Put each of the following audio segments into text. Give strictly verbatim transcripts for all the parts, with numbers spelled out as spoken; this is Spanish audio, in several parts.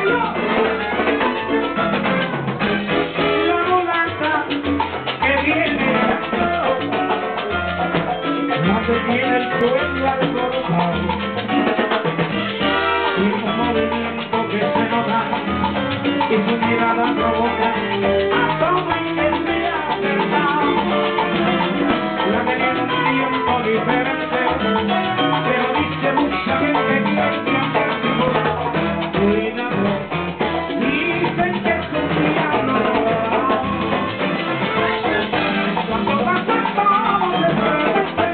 Tiene el cuello alborotado y un movimiento que se nota y su mirada provoca a todo el que se ha acercado. La que tiene un tiempo diferente, pero dice mucha gente que hay que hacerlo. Cuidado, dicen que es un diablo. Cuando pasa todo de frente,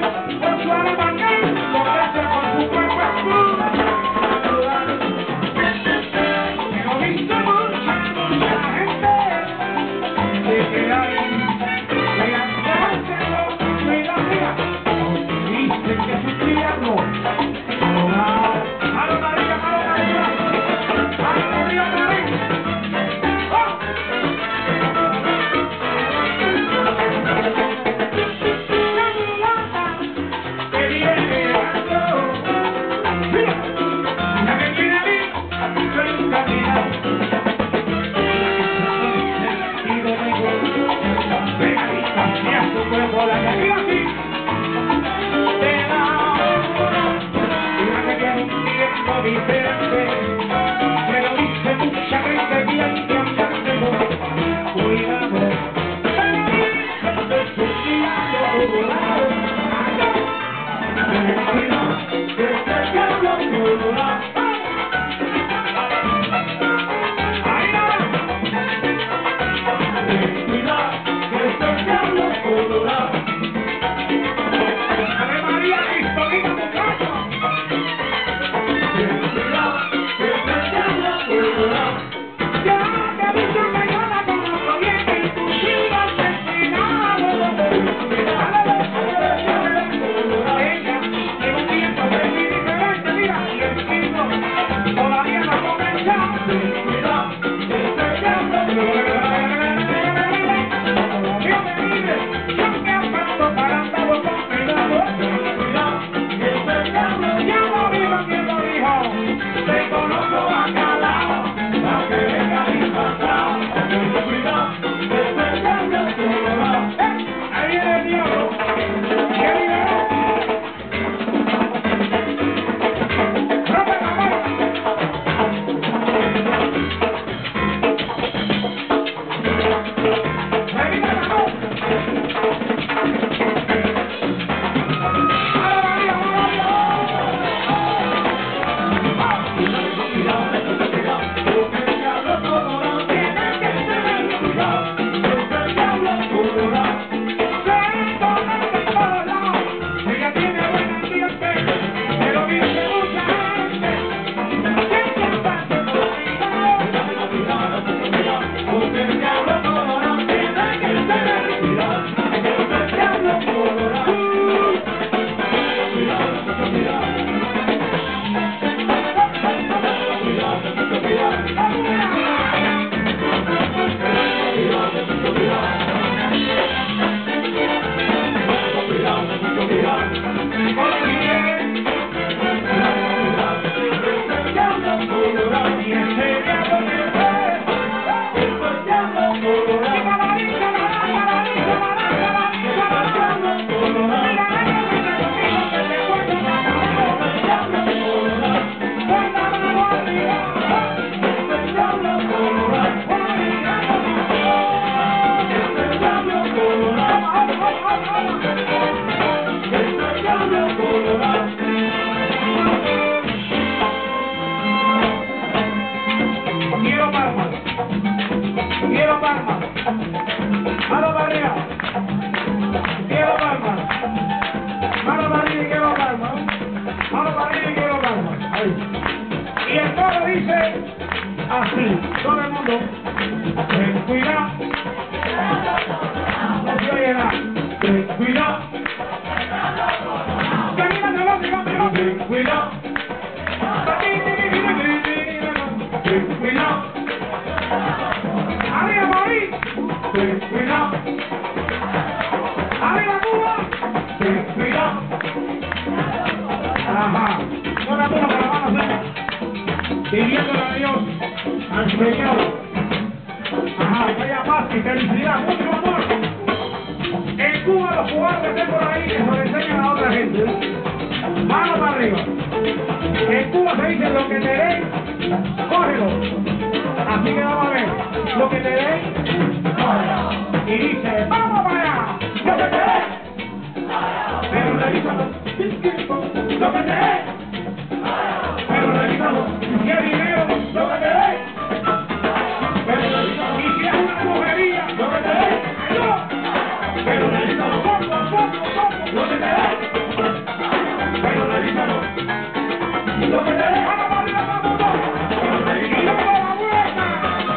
diferente, pero dice mucha gente que hay que hacerlo. Cuidado, de su diablo, cuidado, que este diablo, ahí va, cuidado, que este diablo, Ave María, pistolita, muchacho. Quiero palmas, quiero palmas, mano para arriba, quiero palmas, mano para arriba y quiero palmas, mano para arriba y quiero palmas, ahí. Y el coro dice así, todo el mundo, ten cuidado, no se oye nada, ten cuidado, camina de la diga, ten cuidado, ten cuidado, arriba Marí, ten cuidado, arriba Cuba, ten cuidado, ajá, una toma con la mano seca, pidiéndole a Dios empeñado. Ajá, vaya paz y felicidad, mucho amor. En Cuba los cubanos que por ahí que se lo enseñan a otra gente. Mano para arriba. En Cuba se dice lo que te den, cógelo. Así que vamos a ver. Lo que te den, cógelo. Y dice, vamos para allá. Lo que te den. Pero revísalo. Lo que te den. Pero revísalo. Si es dinero, lo que te den. Pero revísalo. Y si es una mujería, lo que te den. No. Pero revísalo. Poco, poco, poco. Lo que te den. Pero revísalo. Lo que te den. Vamos, vamos, vamos, vamos. Pero revísalo. Y damos la vuelta.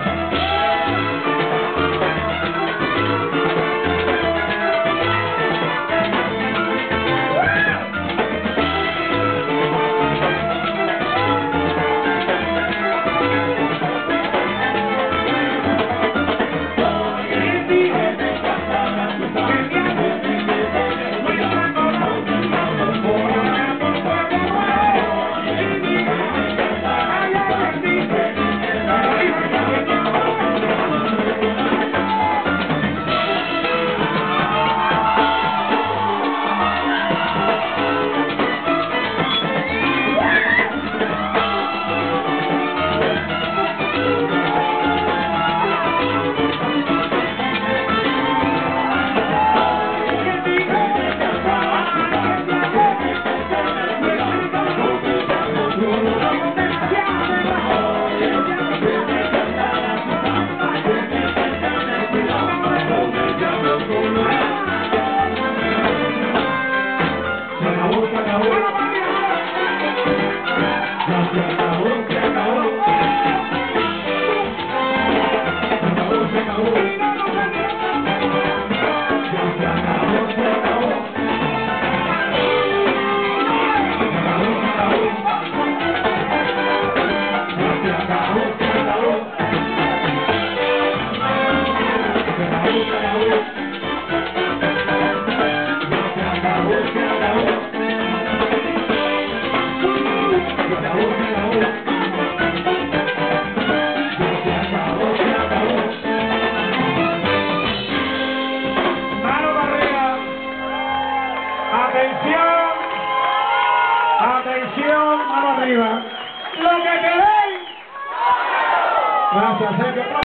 Atención, mano arriba. Lo que queréis. Gracias, Sergio.